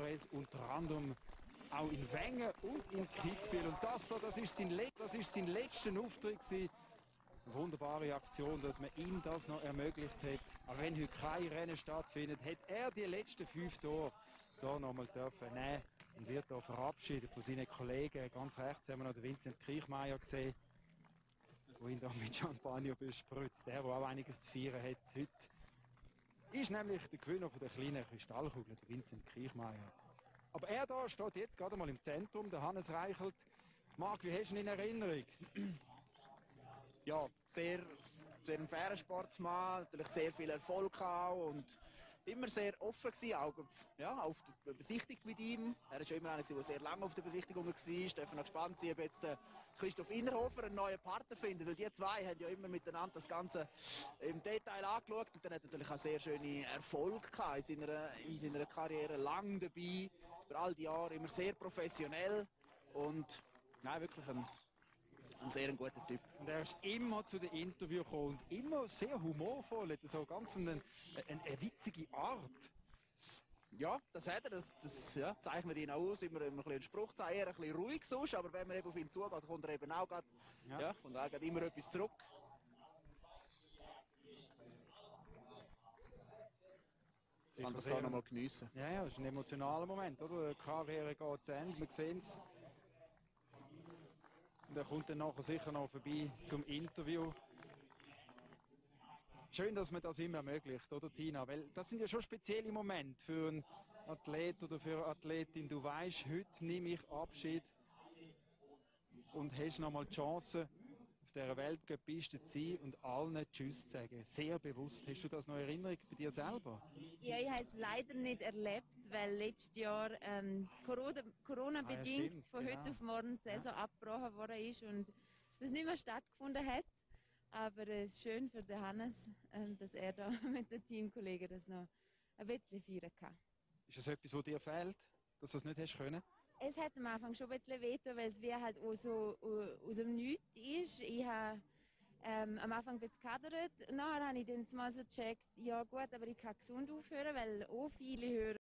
Suarez unter anderem auch in Wengen und in Kitzbühel. Und das ist sein letzter Auftritt gewesen. Eine wunderbare Aktion, dass man ihm das noch ermöglicht hat. Aber wenn heute kein Rennen stattfindet, hat er die letzten 5 Tore hier nochmal nehmen und wird hier verabschiedet von seinen Kollegen. Ganz rechts haben wir noch den Vincent Kriechmeier gesehen, der ihn da mit Champagner bespritzt. Der auch einiges zu feiern hat heute. Ist nämlich der Gewinner von der kleinen Kristallkugel, der Vincent Kriechmeier. Aber er da steht jetzt gerade mal im Zentrum, der Hannes Reichelt. Marc, wie hast du ihn in Erinnerung? Ja, sehr ein fairer Sportsmann, natürlich sehr viel Erfolg auch und immer sehr offen gewesen, auch auf der Besichtigung mit ihm. Er ist ja immer einer, der sehr lange auf der Besichtigung war. Ich darf noch gespannt sein, ob jetzt Christoph Innerhofer einen neuen Partner findet, weil die zwei haben ja immer miteinander das Ganze im Detail angeschaut und dann hat er natürlich auch sehr schöne Erfolge gehabt in seiner Karriere, lang dabei, über all die Jahre, immer sehr professionell und nein, wirklich ein sehr guter Typ. Und er ist immer zu den Interviews gekommen und immer sehr humorvoll, hat so ganz eine witzige Art. Ja, das hat er, das zeichnet ihn auch aus, immer ein bisschen Spruch, eher ein bisschen ruhig sonst, aber wenn man eben auf ihn zugeht, kommt er eben auch grad, kommt auch immer etwas zurück. Ich kann das da nochmal geniessen. Ja, das ist ein emotionaler Moment, oder? Die Karriere geht zu Ende, wir sehen es. Und er kommt dann nachher sicher noch vorbei zum Interview. Schön, dass man das immer ermöglicht, oder Tina? Weil das sind ja schon spezielle Momente für einen Athlet oder für eine Athletin. Du weißt, heute nehme ich Abschied und hast nochmal die Chance, auf dieser Weltcup-Piste zu sein und allen Tschüss zu sagen. Sehr bewusst. Hast du das noch in Erinnerung bei dir selber? Ja, ich habe es leider nicht erlebt, weil letztes Jahr Corona-bedingt von heute auf morgen die Saison abgebrochen worden ist und das nicht mehr stattgefunden hat. Aber es ist schön für den Hannes, dass er da mit den Teamkollegen das noch ein bisschen feiern kann. Ist das etwas, was dir fehlt, dass du das nicht hast können? Es hat am Anfang schon ein bisschen wehgetan, weil es wie halt auch so aus dem Nichts ist. Ich habe am Anfang ein bisschen gehadert. Nachher habe ich dann mal so gecheckt, ja gut, aber ich kann gesund aufhören, weil auch viele hören